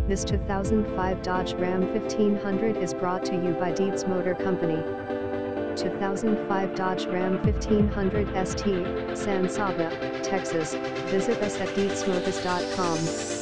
This 2005 Dodge Ram 1500 is brought to you by Dietz Motor Company. 2005 Dodge Ram 1500 ST, San Saba, Texas. Visit us at dietzmotors.com.